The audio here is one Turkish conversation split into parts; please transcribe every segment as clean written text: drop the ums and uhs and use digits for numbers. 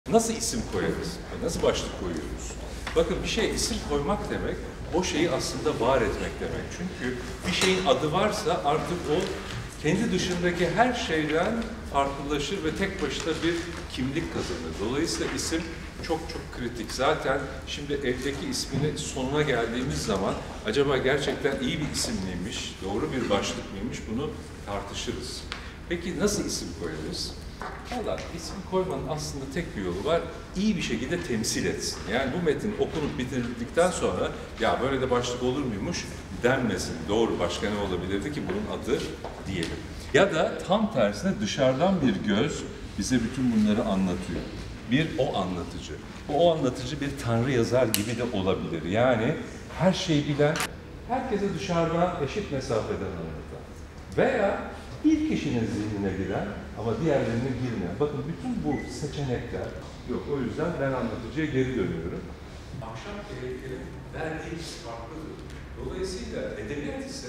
Nasıl isim koyarız? Nasıl başlık koyuyoruz? Bakın bir şeye isim koymak demek, o şeyi aslında var etmek demek. Çünkü bir şeyin adı varsa artık o kendi dışındaki her şeyden farklılaşır ve tek başına bir kimlik kazanır. Dolayısıyla isim çok kritik. Zaten şimdi evdeki isminin sonuna geldiğimiz zaman acaba gerçekten iyi bir isim miymiş, doğru bir başlık mıymış bunu tartışırız. Peki nasıl isim koyarız? Valla isim koymanın aslında tek bir yolu var, iyi bir şekilde temsil etsin. Yani bu metin okunup bitirildikten sonra ya böyle de başlık olur muymuş denmesin. Doğru, başka ne olabilirdi ki bunun adı diyelim. Ya da tam tersine dışarıdan bir göz bize bütün bunları anlatıyor. Bir o anlatıcı. O anlatıcı bir tanrı yazar gibi de olabilir. Yani her şeyi bilen, herkese dışarıdan eşit mesafeden anlatan. Veya bir kişinin zihnine giren ama diğerlerine girmeyen. Bakın bütün bu seçenekler yok. O yüzden ben anlatıcıya geri dönüyorum. Akşam gereklerin verdiğimiz farklıdır. Dolayısıyla edebiyat ise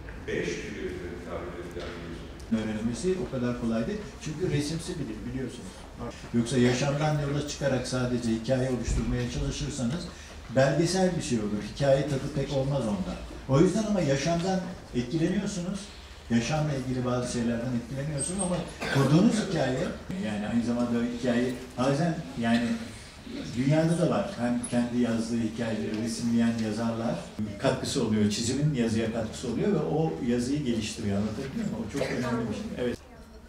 5 türlü tabir edilen bir öğrenilmesi o kadar kolay değil. Çünkü resimsi bir dil biliyorsunuz. Yoksa yaşamdan yola çıkarak sadece hikaye oluşturmaya çalışırsanız belgesel bir şey olur. Hikaye tadı pek olmaz onda. O yüzden ama yaşamdan etkileniyorsunuz. Yaşamla ilgili bazı şeylerden etkileniyorsunuz ama kurduğunuz hikaye, yani aynı zamanda hikaye bazen yani dünyada da var. Hem kendi yazdığı hikayeleri resimleyen yazarlar katkısı oluyor, çizimin yazıya katkısı oluyor ve o yazıyı geliştiriyor. Anlatabiliyor muyum? O çok önemli bir şey. Evet.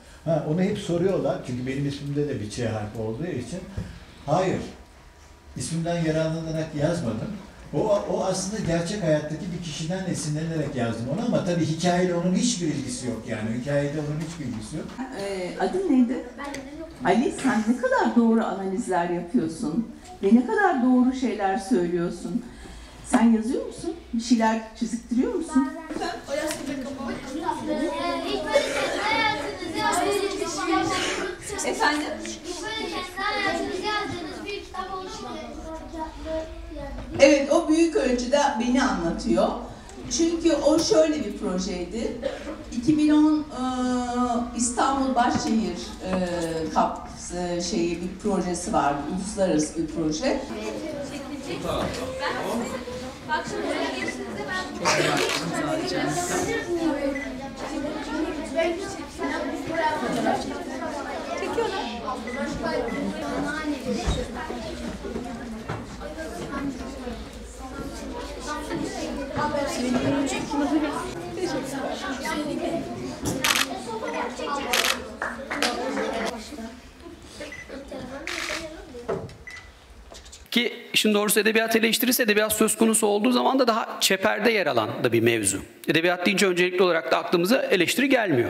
Onu hep soruyorlar çünkü benim ismimde de bir Ç harfi olduğu için. Hayır, ismimden yararlanarak yazmadım. O aslında gerçek hayattaki bir kişiden esinlenerek yazdım onu ama tabii hikayeyle onun hiçbir ilgisi yok yani. Hikayede onun hiçbir ilgisi yok. Adın neydi? Ali, sen ne kadar doğru analizler yapıyorsun ve ne kadar doğru şeyler söylüyorsun. Sen yazıyor musun? Bir şeyler çiziktiriyor musun? Efendim? Evet, o büyük ölçüde beni anlatıyor. Çünkü o şöyle bir projeydi. 2010 İstanbul Başşehir bir projesi vardı, uluslararası bir proje. Bak şimdi buraya geçtiğinizde Ki işin doğrusu edebiyat eleştirisi, edebiyat söz konusu olduğu zaman da daha çeperde yer alan da bir mevzu. Edebiyat deyince öncelikli olarak da aklımıza eleştiri gelmiyor.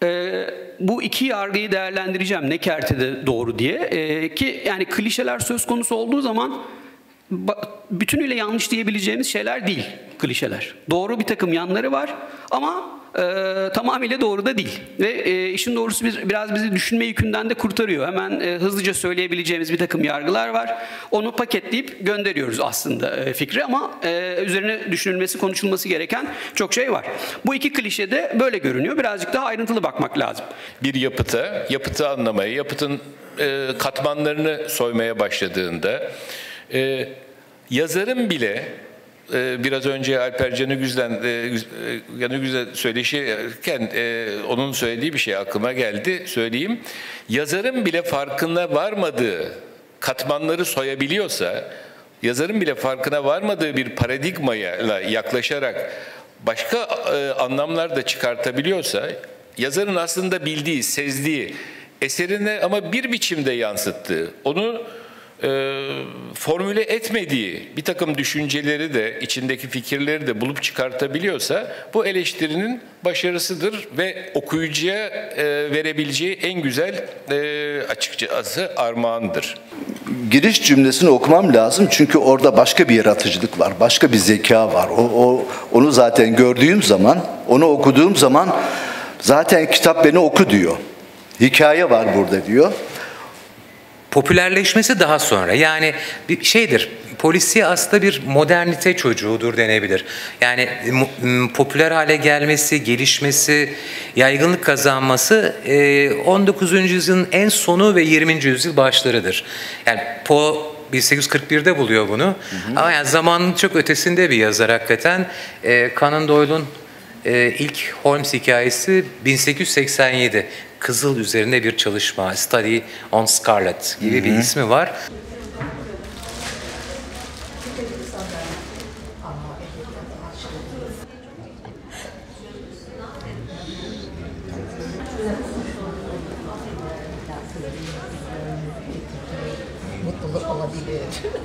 Bu iki yargıyı değerlendireceğim ne kertede doğru diye. Ki yani klişeler söz konusu olduğu zaman bütünüyle yanlış diyebileceğimiz şeyler değil klişeler. Doğru bir takım yanları var ama tamamıyla doğru da değil. Ve işin doğrusu biraz bizi düşünme yükünden de kurtarıyor. Hemen hızlıca söyleyebileceğimiz bir takım yargılar var. Onu paketleyip gönderiyoruz aslında fikri ama üzerine düşünülmesi, konuşulması gereken çok şey var. Bu iki klişe de böyle görünüyor. Birazcık daha ayrıntılı bakmak lazım. Bir yapıtı anlamaya, yapıtın katmanlarını soymaya başladığında yazarın bile biraz önce Alper Canıgüz'le söyleşirken onun söylediği bir şey aklıma geldi. Söyleyeyim. Yazarın bile farkına varmadığı katmanları soyabiliyorsa, yazarın bile farkına varmadığı bir paradigmayla yaklaşarak başka anlamlar da çıkartabiliyorsa, yazarın aslında bildiği, sezdiği, eserine ama bir biçimde yansıttığı, onu formüle etmediği bir takım düşünceleri de, içindeki fikirleri de bulup çıkartabiliyorsa bu eleştirinin başarısıdır ve okuyucuya verebileceği en güzel açıkçası armağandır. Giriş cümlesini okumam lazım çünkü orada başka bir yaratıcılık var, başka bir zeka var. Onu zaten gördüğüm zaman, onu okuduğum zaman zaten kitap beni oku diyor. Hikaye var burada diyor. popülerleşmesi daha sonra. Yani bir şeydir. Polisiye aslında bir modernite çocuğudur denebilir. Yani popüler hale gelmesi, gelişmesi, yaygınlık kazanması 19. yüzyılın en sonu ve 20. yüzyıl başlarıdır. Yani Poe 1841'de buluyor bunu. Ama yani zamanın çok ötesinde bir yazar hakikaten. Conan Doyle'un ilk Holmes hikayesi 1887. Kızıl üzerine bir çalışma, Study on Scarlet gibi bir ismi var. Mutluluk olabilir.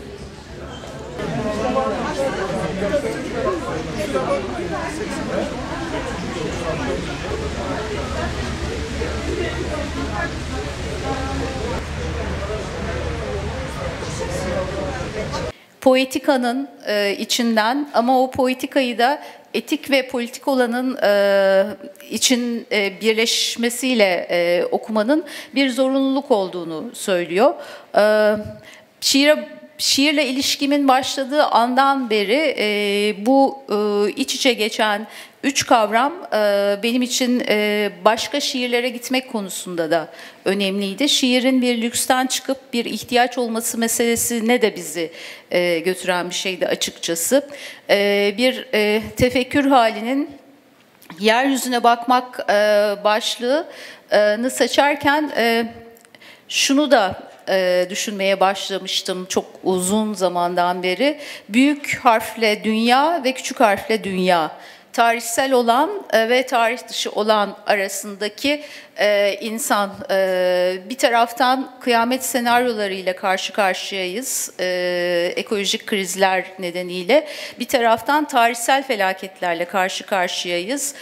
Poetikanın içinden ama o poetikayı da etik ve politik olanın için birleşmesiyle okumanın bir zorunluluk olduğunu söylüyor. Şiirle ilişkimin başladığı andan beri bu iç içe geçen üç kavram benim için başka şiirlere gitmek konusunda da önemliydi. Şiirin bir lüksten çıkıp bir ihtiyaç olması meselesine de bizi götüren bir şeydi açıkçası. Bir tefekkür halinin yeryüzüne bakmak başlığını seçerken şunu da düşünmeye başlamıştım çok uzun zamandan beri. Büyük harfle dünya ve küçük harfle dünya. Tarihsel olan ve tarih dışı olan arasındaki insan. Bir taraftan kıyamet senaryolarıyla karşı karşıyayız, ekolojik krizler nedeniyle. Bir taraftan tarihsel felaketlerle karşı karşıyayız.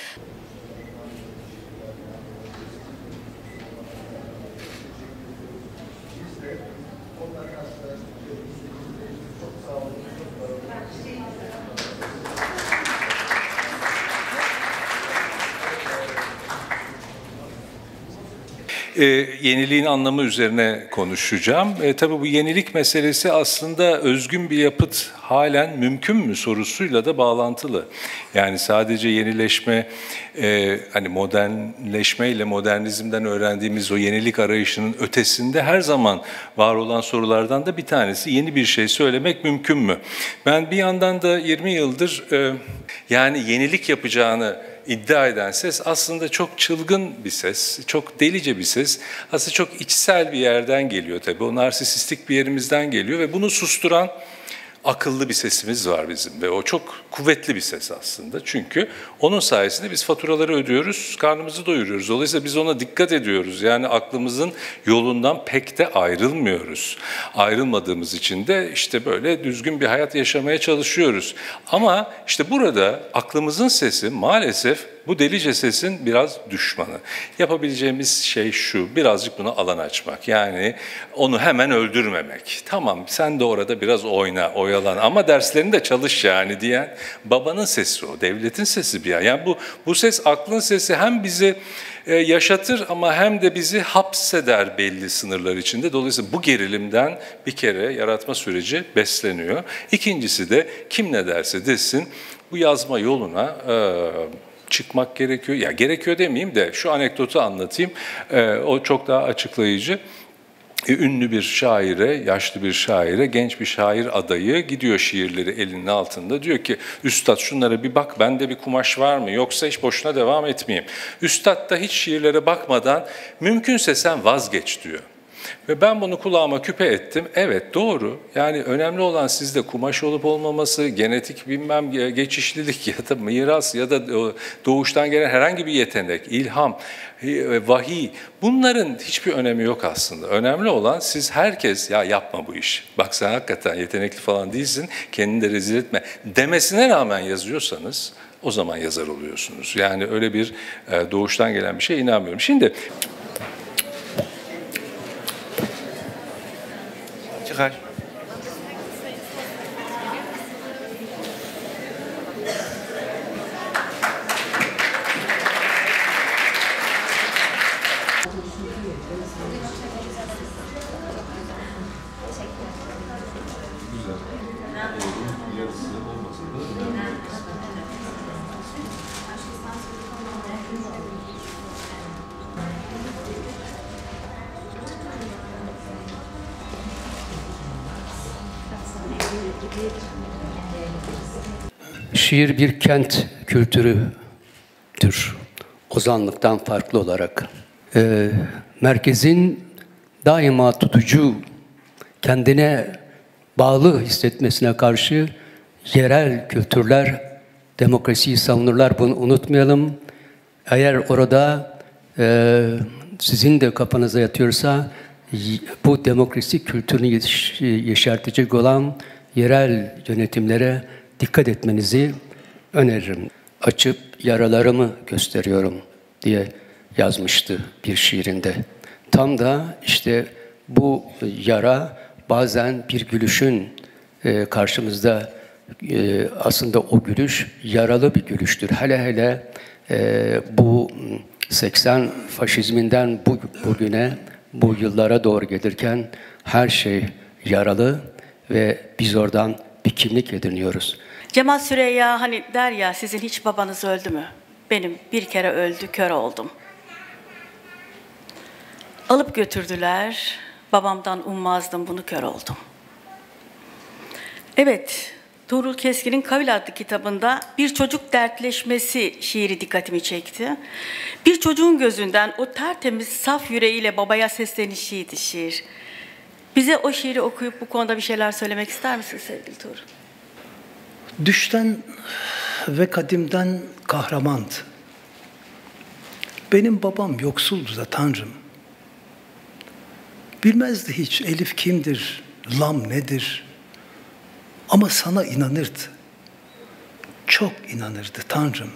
Yeniliğin anlamı üzerine konuşacağım. Tabii bu yenilik meselesi aslında özgün bir yapıt halen mümkün mü sorusuyla da bağlantılı. Yani sadece yenileşme, hani modernleşmeyle modernizmden öğrendiğimiz o yenilik arayışının ötesinde her zaman var olan sorulardan da bir tanesi yeni bir şey söylemek mümkün mü? Ben bir yandan da 20 yıldır yani yenilik yapacağını iddia eden ses aslında çok çılgın bir ses, çok delice bir ses. Aslında çok içsel bir yerden geliyor tabii. O narsisistik bir yerimizden geliyor ve bunu susturan akıllı bir sesimiz var bizim ve o çok kuvvetli bir ses aslında. Çünkü onun sayesinde biz faturaları ödüyoruz, karnımızı doyuruyoruz. Dolayısıyla biz ona dikkat ediyoruz. Yani aklımızın yolundan pek de ayrılmıyoruz. Ayrılmadığımız için de işte böyle düzgün bir hayat yaşamaya çalışıyoruz. Ama işte burada aklımızın sesi maalesef bu delice sesin biraz düşmanı. Yapabileceğimiz şey şu, birazcık buna alan açmak. Yani onu hemen öldürmemek. Tamam sen de orada biraz oyna, oyalan ama derslerini de çalış yani diyen babanın sesi o, devletin sesi bir yani bu ses aklın sesi hem bizi yaşatır ama hem de bizi hapseder belli sınırlar içinde. Dolayısıyla bu gerilimden bir kere yaratma süreci besleniyor. İkincisi de kim ne derse desin bu yazma yoluna çıkmak gerekiyor. Ya gerekiyor demeyeyim de şu anekdotu anlatayım. O çok daha açıklayıcı. Ünlü bir şaire, yaşlı bir şaire, genç bir şair adayı gidiyor şiirleri elinin altında. Diyor ki, üstad şunlara bir bak, bende bir kumaş var mı? Yoksa hiç boşuna devam etmeyeyim. Üstad da hiç şiirlere bakmadan, mümkünse sen vazgeç diyor. Ve ben bunu kulağıma küpe ettim. Evet doğru. Yani önemli olan sizde kumaş olup olmaması, genetik bilmem geçişlilik ya da miras ya da doğuştan gelen herhangi bir yetenek, ilham, vahiy. Bunların hiçbir önemi yok aslında. Önemli olan siz herkes ya yapma bu iş. Bak sen hakikaten yetenekli falan değilsin, kendini de rezil etme demesine rağmen yazıyorsanız o zaman yazar oluyorsunuz. Yani öyle bir doğuştan gelen bir şeye inanmıyorum. Şimdi Çıkar. Şiir bir kent kültürüdür. Ozanlıktan farklı olarak. Merkezin daima tutucu, kendine bağlı hissetmesine karşı yerel kültürler demokrasiyi savunurlar. Bunu unutmayalım. Eğer orada sizin de kafanıza yatıyorsa bu demokrasi kültürünü yeşertecek olan yerel yönetimlere dikkat etmenizi öneririm. Açıp yaralarımı gösteriyorum diye yazmıştı bir şiirinde. Tam da işte bu yara bazen bir gülüşün karşımızda aslında o gülüş yaralı bir gülüştür. Hele hele bu 80 faşizminden bugüne, bu yıllara doğru gelirken her şey yaralı ve biz oradan bir kimlik ediniyoruz. Cemal Süreyya hani der ya, sizin hiç babanız öldü mü? Benim bir kere öldü, kör oldum. Alıp götürdüler, babamdan ummazdım bunu, kör oldum. Evet, Tuğrul Keskin'in Kavil adlı kitabında bir çocuk dertleşmesi şiiri dikkatimi çekti. Bir çocuğun gözünden o tertemiz, saf yüreğiyle babaya seslenişiydi şiir. Bize o şiiri okuyup bu konuda bir şeyler söylemek ister misiniz sevgili Tuğrul? Düşten ve kadimden kahramandı. Benim babam yoksuldu da Tanrım. Bilmezdi hiç elif kimdir, lam nedir. Ama sana inanırdı. Çok inanırdı Tanrım.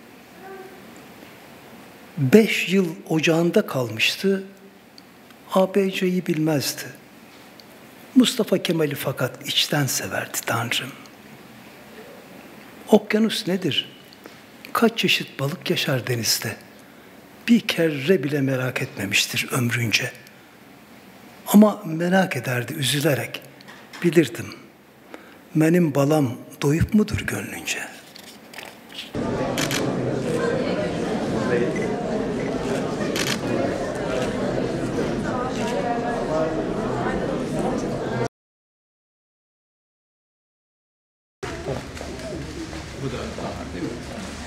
5 yıl ocağında kalmıştı. ABC'yi bilmezdi. Mustafa Kemal'i fakat içten severdi Tanrım. Okyanus nedir? Kaç çeşit balık yaşar denizde? Bir kere bile merak etmemiştir ömrünce. Ama merak ederdi üzülerek. Bilirdim. Benim balam doyup mudur gönlünce? Bu da değil mi?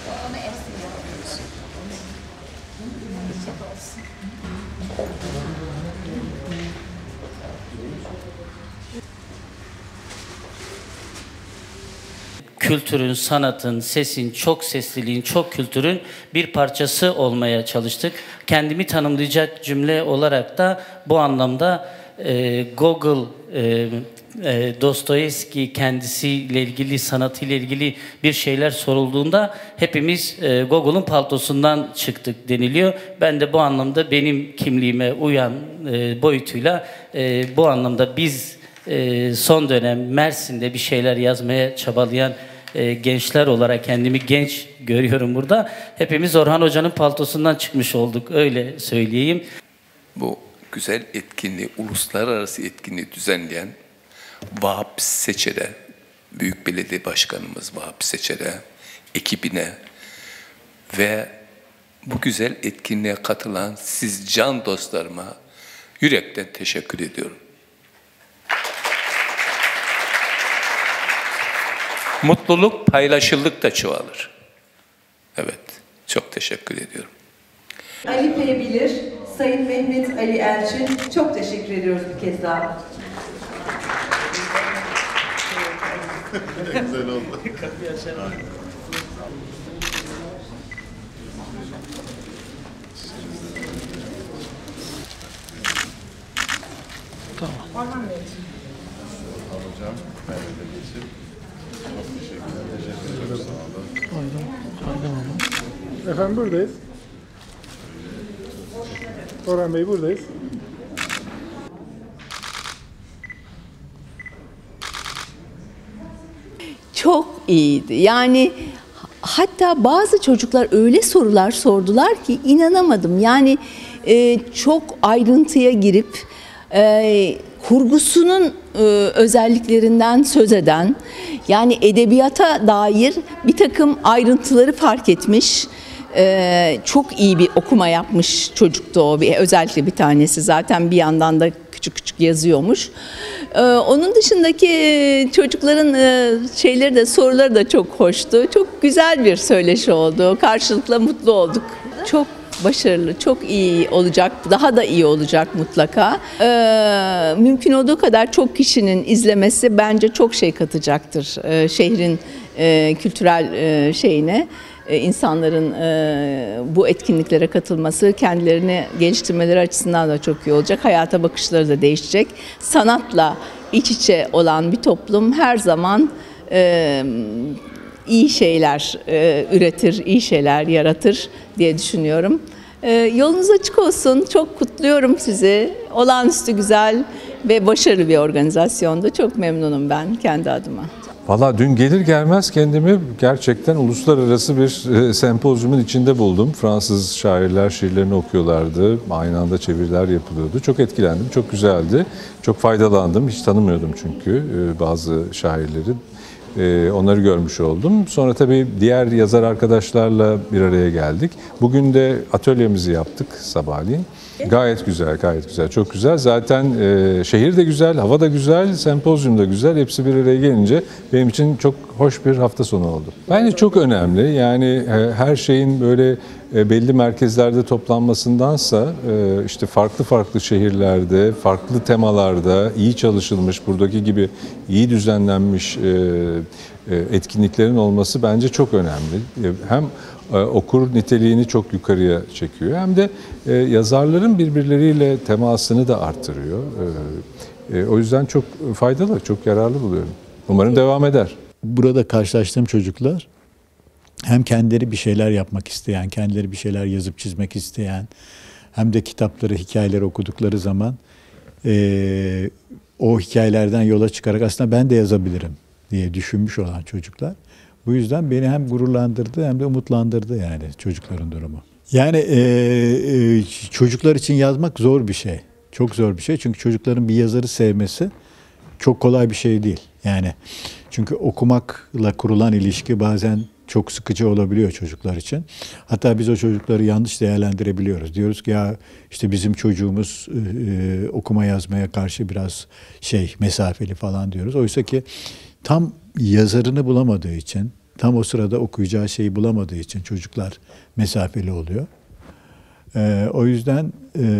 Kültürün, sanatın, sesin, çok sesliliğin, çok kültürün bir parçası olmaya çalıştık. Kendimi tanımlayacak cümle olarak da bu anlamda Gogol, Dostoyevski kendisiyle ilgili, sanatıyla ilgili bir şeyler sorulduğunda hepimiz Gogol'un paltosundan çıktık deniliyor. Ben de bu anlamda benim kimliğime uyan boyutuyla bu anlamda biz son dönem Mersin'de bir şeyler yazmaya çabalayan gençler olarak kendimi genç görüyorum burada. Hepimiz Orhan Hoca'nın paltosundan çıkmış olduk, öyle söyleyeyim. Bu güzel etkinliği, uluslararası etkinliği düzenleyen Vahap Seçer'e, Büyük Belediye Başkanımız Vahap Seçer'e, ekibine ve bu güzel etkinliğe katılan siz can dostlarıma yürekten teşekkür ediyorum. Mutluluk paylaşıldıkça çoğalır. Evet, çok teşekkür ediyorum. Ali Perebilir, Sayın Mehmet Ali Elçin, çok teşekkür ediyoruz bir kez daha. Güzel oldu. Tamam. Orhan Bey. Hocam, Mehmet Ali için çok teşekkür ederim. Sağ olun. Efendim buradayız. Orhan Bey buradayız. Çok iyiydi. Yani hatta bazı çocuklar öyle sorular sordular ki inanamadım. Yani çok ayrıntıya girip kurgusunun özelliklerinden söz eden, yani edebiyata dair bir takım ayrıntıları fark etmiş, çok iyi bir okuma yapmış çocuktu o. Özellikle bir tanesi zaten bir yandan da küçük küçük yazıyormuş. Onun dışındaki çocukların şeyleri de, soruları da çok hoştu. Çok güzel bir söyleşi oldu. Karşılıklı mutlu olduk. Çok başarılı, çok iyi olacak, daha da iyi olacak mutlaka. Mümkün olduğu kadar çok kişinin izlemesi bence çok şey katacaktır şehrin kültürel şeyine. İnsanların bu etkinliklere katılması, kendilerini geliştirmeleri açısından da çok iyi olacak. Hayata bakışları da değişecek. Sanatla iç içe olan bir toplum her zaman iyi şeyler üretir, iyi şeyler yaratır diye düşünüyorum. Yolunuz açık olsun. Çok kutluyorum sizi. Olağanüstü güzel ve başarılı bir organizasyondu. Çok memnunum ben kendi adıma. Valla dün gelir gelmez kendimi gerçekten uluslararası bir sempozyumun içinde buldum. Fransız şairler şiirlerini okuyorlardı. Aynı anda çeviriler yapılıyordu. Çok etkilendim. Çok güzeldi. Çok faydalandım. Hiç tanımıyordum çünkü bazı şairleri. Onları görmüş oldum. Sonra tabii diğer yazar arkadaşlarla bir araya geldik. Bugün de atölyemizi yaptık sabahleyin. Gayet güzel, gayet güzel, çok güzel. Zaten şehir de güzel, hava da güzel, sempozyum da güzel. Hepsi bir araya gelince benim için çok hoş bir hafta sonu oldu. Bence çok önemli. Yani her şeyin böyle belli merkezlerde toplanmasındansa işte farklı farklı şehirlerde, farklı temalarda iyi çalışılmış, buradaki gibi iyi düzenlenmiş etkinliklerin olması bence çok önemli. Hem okur niteliğini çok yukarıya çekiyor hem de yazarların birbirleriyle temasını da artırıyor. O yüzden çok faydalı, çok yararlı buluyorum. Umarım devam eder. Burada karşılaştığım çocuklar hem kendileri bir şeyler yapmak isteyen, kendileri bir şeyler yazıp çizmek isteyen, hem de kitapları, hikayeleri okudukları zaman o hikayelerden yola çıkarak aslında ben de yazabilirim diye düşünmüş olan çocuklar. Bu yüzden beni hem gururlandırdı hem de umutlandırdı yani çocukların durumu. Yani çocuklar için yazmak zor bir şey. Çok zor bir şey. Çünkü çocukların bir yazarı sevmesi çok kolay bir şey değil. Yani çünkü okumakla kurulan ilişki bazen çok sıkıcı olabiliyor çocuklar için. Hatta biz o çocukları yanlış değerlendirebiliyoruz. Diyoruz ki ya işte bizim çocuğumuz okuma yazmaya karşı biraz mesafeli falan diyoruz. Oysa ki tam yazarını bulamadığı için, tam o sırada okuyacağı şeyi bulamadığı için çocuklar mesafeli oluyor. O yüzden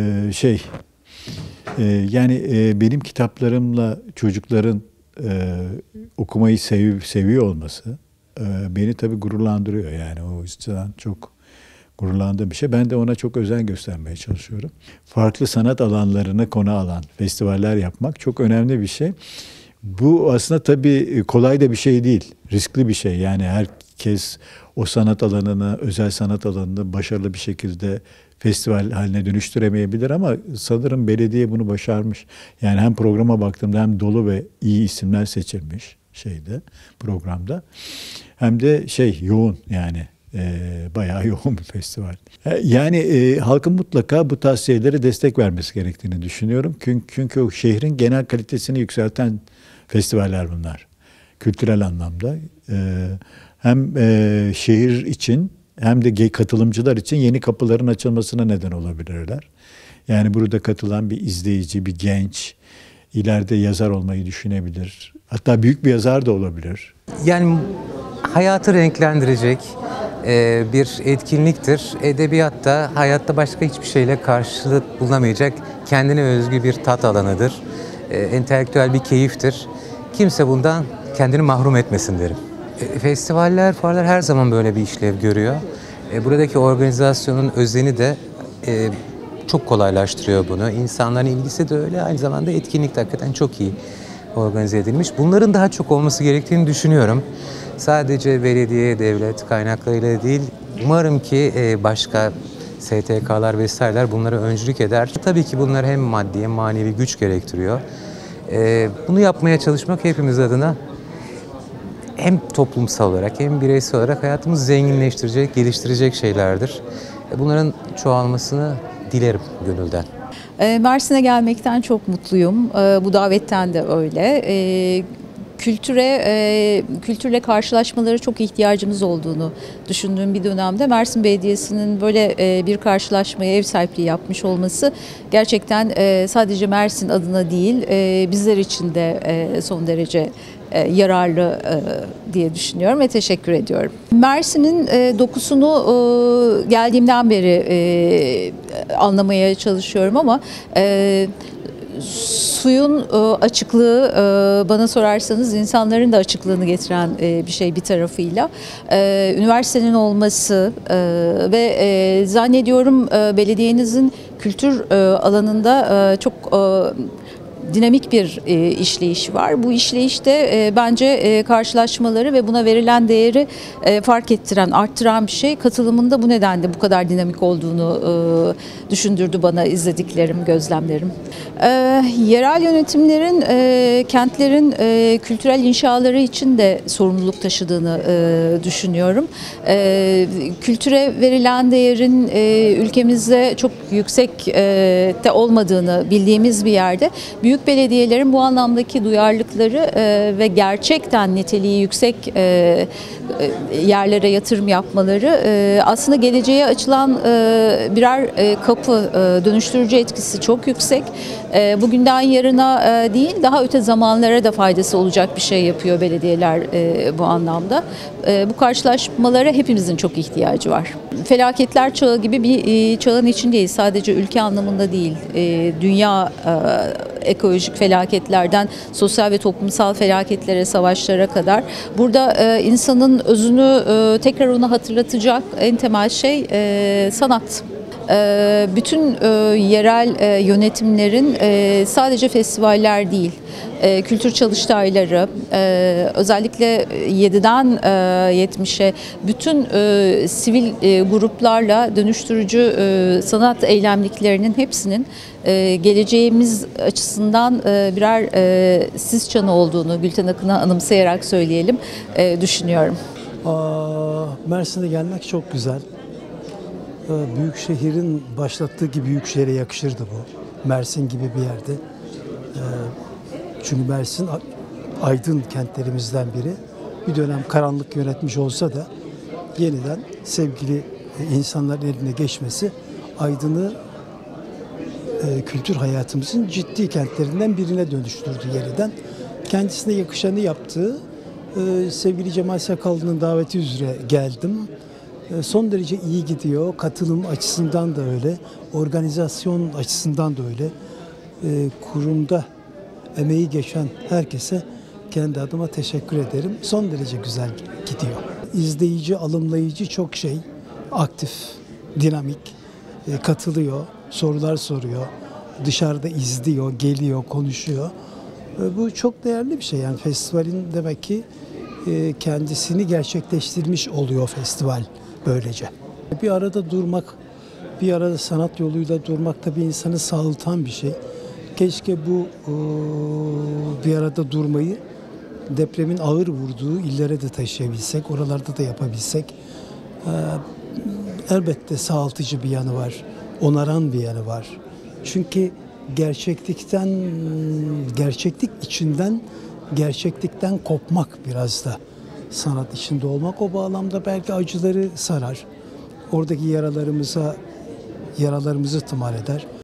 yani benim kitaplarımla çocukların okumayı seviyor olması beni tabii gururlandırıyor. Yani o yüzden çok gururlandığım bir şey. Ben de ona çok özen göstermeye çalışıyorum. Farklı sanat alanlarını konu alan festivaller yapmak çok önemli bir şey. Bu aslında tabii kolay da bir şey değil. Riskli bir şey. Yani herkes o sanat alanını, özel sanat alanını başarılı bir şekilde festival haline dönüştüremeyebilir ama sanırım belediye bunu başarmış. Yani hem programa baktığımda hem dolu ve iyi isimler seçilmiş programda. Hem de yoğun yani bayağı yoğun bir festival. Yani halkın mutlaka bu tavsiyelere destek vermesi gerektiğini düşünüyorum. Çünkü o şehrin genel kalitesini yükselten festivaller bunlar. Kültürel anlamda. Hem şehir için hem de katılımcılar için yeni kapıların açılmasına neden olabilirler. Yani burada katılan bir izleyici, bir genç ileride yazar olmayı düşünebilir. Hatta büyük bir yazar da olabilir. Yani hayatı renklendirecek bir etkinliktir. Edebiyatta hayatta başka hiçbir şeyle karşılık bulunamayacak kendine özgü bir tat alanıdır. Entelektüel bir keyiftir. Kimse bundan kendini mahrum etmesin derim. Festivaller, fuarlar her zaman böyle bir işlev görüyor. Buradaki organizasyonun özeni de çok kolaylaştırıyor bunu. İnsanların ilgisi de öyle. Aynı zamanda etkinlik de hakikaten çok iyi organize edilmiş. Bunların daha çok olması gerektiğini düşünüyorum. Sadece belediye, devlet kaynaklarıyla değil, umarım ki başka STK'lar vesaireler bunlara öncülük eder. Tabii ki bunlar hem maddi hem manevi güç gerektiriyor. Bunu yapmaya çalışmak hepimiz adına hem toplumsal olarak hem bireysel olarak hayatımızı zenginleştirecek, geliştirecek şeylerdir. Bunların çoğalmasını dilerim gönülden. Mersin'e gelmekten çok mutluyum. Bu davetten de öyle. kültürle karşılaşmaları çok ihtiyacımız olduğunu düşündüğüm bir dönemde Mersin Belediyesi'nin böyle bir karşılaşmaya ev sahipliği yapmış olması gerçekten sadece Mersin adına değil bizler için de son derece yararlı diye düşünüyorum ve teşekkür ediyorum. Mersin'in dokusunu geldiğimden beri anlamaya çalışıyorum ama suyun açıklığı bana sorarsanız insanların da açıklığını getiren bir şey bir tarafıyla. Üniversitenin olması ve zannediyorum belediyenizin kültür alanında çok dinamik bir işleyiş var. Bu işleyişte bence karşılaşmaları ve buna verilen değeri fark ettiren, arttıran bir şey. Katılımında bu nedenle bu kadar dinamik olduğunu düşündürdü bana izlediklerim, gözlemlerim. Yerel yönetimlerin, kentlerin kültürel inşaları için de sorumluluk taşıdığını düşünüyorum. Kültüre verilen değerin ülkemizde çok yüksek de olmadığını bildiğimiz bir yerde büyük belediyelerin bu anlamdaki duyarlılıkları ve gerçekten niteliği yüksek yerlere yatırım yapmaları aslında geleceğe açılan birer kapı, dönüştürücü etkisi çok yüksek. Bugünden yarına değil, daha öte zamanlara da faydası olacak bir şey yapıyor belediyeler bu anlamda. Bu karşılaşmalara hepimizin çok ihtiyacı var. Felaketler çağı gibi bir çağın içindeyiz. Sadece ülke anlamında değil, dünya ekolojik felaketlerden sosyal ve toplumsal felaketlere, savaşlara kadar. Burada insanın özünü tekrar ona hatırlatacak en temel şey sanat. Bütün yerel yönetimlerin sadece festivaller değil, kültür çalıştayları, özellikle 7'den 70'e bütün sivil gruplarla dönüştürücü sanat eylemliklerinin hepsinin geleceğimiz açısından birer sis çanı olduğunu Gülten Akın'ı anımsayarak söyleyelim düşünüyorum. Mersin'e gelmek çok güzel. Büyük şehrin başlattığı gibi büyük şehre yakışırdı bu. Mersin gibi bir yerde. Çünkü Mersin aydın kentlerimizden biri. Bir dönem karanlık yönetmiş olsa da yeniden sevgili insanların eline geçmesi aydını kültür hayatımızın ciddi kentlerinden birine dönüştürdü yeniden. Kendisine yakışanı yaptığı sevgili Cemal Sakallı'nın daveti üzere geldim. Son derece iyi gidiyor. Katılım açısından da öyle, organizasyon açısından da öyle. Kurumda emeği geçen herkese kendi adıma teşekkür ederim. Son derece güzel gidiyor. İzleyici, alımlayıcı çok aktif, dinamik, katılıyor, sorular soruyor, dışarıda izliyor, geliyor, konuşuyor. Bu çok değerli bir şey. Yani festivalin demek ki kendisini gerçekleştirmiş oluyor festival. Böylece. Bir arada durmak, bir arada sanat yoluyla durmak da bir insanı sağıltan bir şey. Keşke bu bir arada durmayı depremin ağır vurduğu illere de taşıyabilsek, oralarda da yapabilsek. Elbette sağaltıcı bir yanı var, onaran bir yanı var. Çünkü gerçeklikten kopmak biraz da sanat içinde olmak, o bağlamda belki acıları sarar. Oradaki yaralarımızı tımar eder.